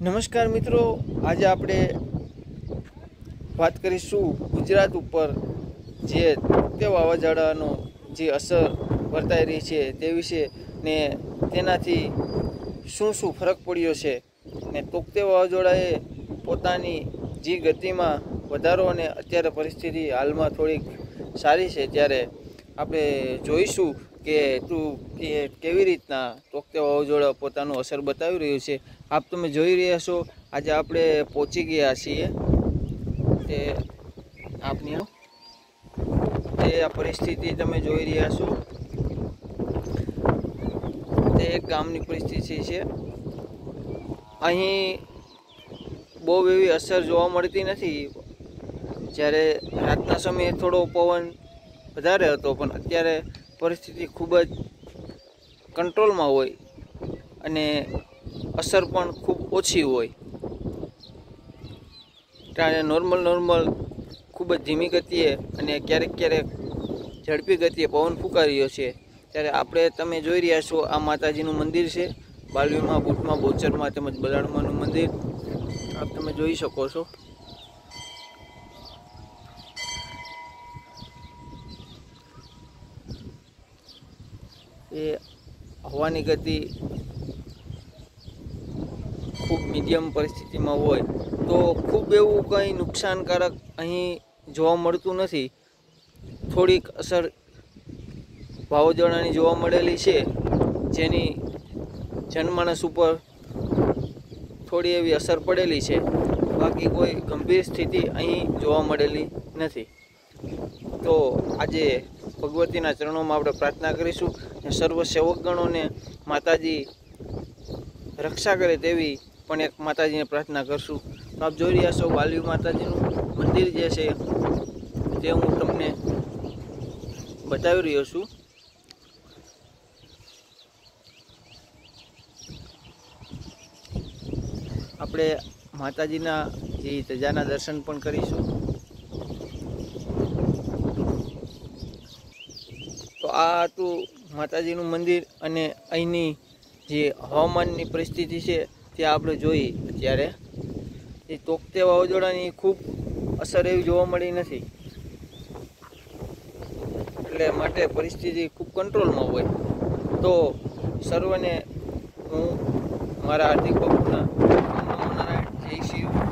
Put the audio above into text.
નમસ્કાર મિત્રો, આજે આપણે વાત કરીશું ગુજરાત ઉપર જે તોક્તે વાવાઝોડાનો જે અસર વર્તાઈ રહી છે તે વિશે ને તેનાથી શું ફરક પડ્યો છે ને તોક્તે વાવાઝોડાએ પોતાની જે ગતિમાં વધારો અને અત્યારે પરિસ્થિતિ હાલમાં થોડીક સારી છે, ત્યારે આપણે જોઈશું કે કેવી રીતના તોક્તે વાવાઝોડા પોતાનું અસર બતાવી રહ્યું છે। આપ તમે જોઈ રહ્યા છો, આજે આપણે પહોંચી ગયા છીએ તે આપની આ પરિસ્થિતિ તમે જોઈ રહ્યા છો, તે એક ગામની પરિસ્થિતિ છે। અહીં બહુ એવી અસર જોવા મળતી નથી। જ્યારે રાતના સમયે થોડો પવન વધારે હતો, પણ અત્યારે પરિસ્થિતિ ખૂબ જ કંટ્રોલમાં હોય અને અસર પણ ખૂબ ઓછી હોય। ત્યારે નોર્મલ ખૂબ જ ધીમી ગતિએ અને ક્યારેક ઝડપી ગતિએ પવન ફૂંકાઈ રહ્યો છે। ત્યારે આપણે તમે જોઈ રહ્યા છો, આ માતાજીનું મંદિર છે, બાલવીમાં, બુટમાં, બોચરમાં તેમજ બલાડમાનું મંદિર આપ તમે જોઈ શકો છો। એ હવાની ગતિ ખૂબ મીડિયમ પરિસ્થિતિમાં હોય તો ખૂબ એવું કંઈ નુકસાનકારક અહીં જોવા મળતું નથી। થોડીક અસર વાવાઝોડાની જોવા મળેલી છે, જેની જનમાનસ ઉપર થોડી એવી અસર પડેલી છે, બાકી કોઈ ગંભીર સ્થિતિ અહીં જોવા મળેલી નથી। તો આજે ભગવતીના ચરણોમાં આપણે પ્રાર્થના કરીશું અને સર્વ સેવકગણોને માતાજી રક્ષા કરે તેવી પણ એક માતાજીને પ્રાર્થના કરશું। તો આપ જોઈ રહ્યા છો, બાલવી માતાજીનું મંદિર જે છે તે હું તમને બતાવી રહ્યો છું। આપણે માતાજીના જે ધજાના દર્શન પણ કરીશું। તો આ હતું માતાજીનું મંદિર અને અહીંની જે હવામાનની પરિસ્થિતિ છે તે આપણે જોઈ। અત્યારે એ તોક્તે વાવાઝોડાની ખૂબ અસર એવી જોવા મળી નથી, એટલે માટે પરિસ્થિતિ ખૂબ કંટ્રોલમાં હોય। તો સર્વને હું મારા હાર્દિક બાપુના નમો નારાયણ, જય શિવ।